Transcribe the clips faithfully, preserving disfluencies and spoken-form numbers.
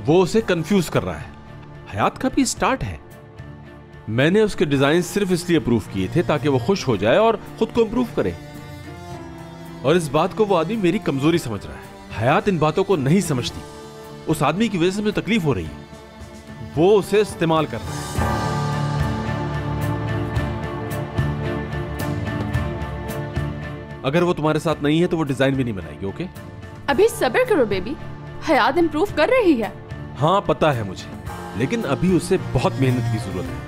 वो उसे कंफ्यूज कर रहा है। हयात का भी स्टार्ट है। मैंने उसके डिजाइन सिर्फ इसलिए अप्रूव किए थे ताकि वो खुश हो जाए और खुद को इंप्रूव करे, और इस बात को वो आदमी मेरी कमजोरी समझ रहा है। हयात इन बातों को नहीं समझती। उस आदमी की वजह से मुझे तकलीफ हो रही है। वो उसे इस्तेमाल कर रहा है। अगर वो तुम्हारे साथ नहीं है तो वो डिजाइन भी नहीं बनाएगी। ओके, अभी सब्र करो बेबी, हयात इंप्रूव कर रही है। हाँ पता है मुझे, लेकिन अभी उसे बहुत मेहनत की जरूरत है।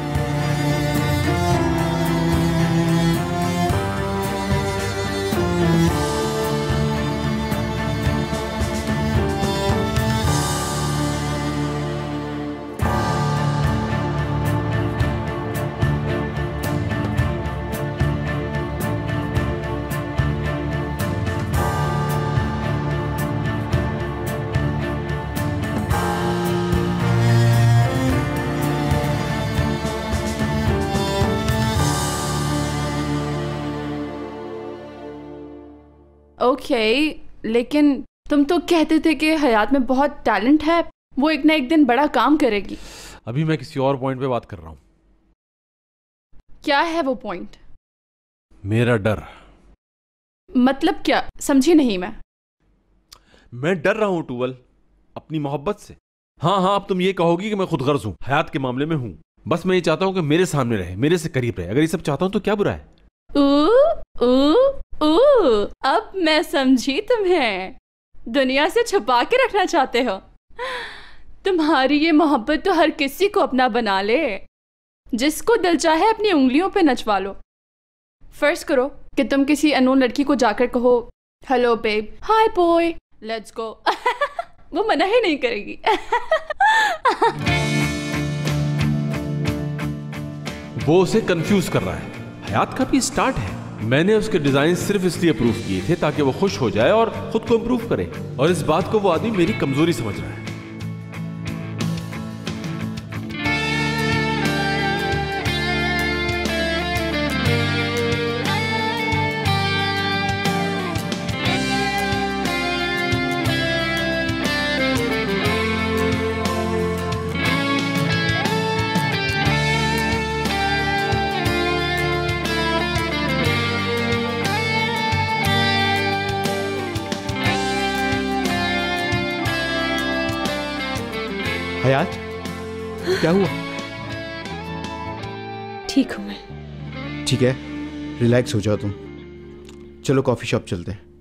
ओके okay, लेकिन तुम तो कहते थे कि हयात में बहुत टैलेंट है, वो एक ना एक दिन बड़ा काम करेगी। अभी मैं किसी और पॉइंट पे बात कर रहा हूं। क्या है वो पॉइंट? मेरा डर। मतलब क्या? समझी नहीं मैं। मैं डर रहा हूं टूवल, अपनी मोहब्बत से। हाँ हाँ, अब तुम ये कहोगी कि मैं खुदगर्ज हूं, हयात के मामले में हूं। बस मैं ये चाहता हूं कि मेरे सामने रहे, मेरे से करीब रहे। अगर ये सब चाहता हूं तो क्या बुरा है? ऊ, ऊ, ऊ, अब मैं समझी तुम्हें। दुनिया से छुपा के रखना चाहते हो। तुम्हारी ये मोहब्बत तो हर किसी को अपना बना ले। जिसको दिल चाहे अपनी उंगलियों पे नचवा लो। फर्ज करो कि तुम किसी अननोन लड़की को जाकर कहो, hello babe, hi boy, let's go. वो मना ही नहीं करेगी। वो उसे कंफ्यूज कर रहा है। हयात का भी स्टार्ट है। मैंने उसके डिजाइन सिर्फ इसलिए अप्रूव किए थे ताकि वो खुश हो जाए और खुद को इंप्रूव करे, और इस बात को वो आदमी मेरी कमजोरी समझ रहा है। हयात, क्या हुआ? ठीक हूँ मैं। ठीक है, रिलैक्स हो जाओ तुम। चलो कॉफी शॉप चलते हैं।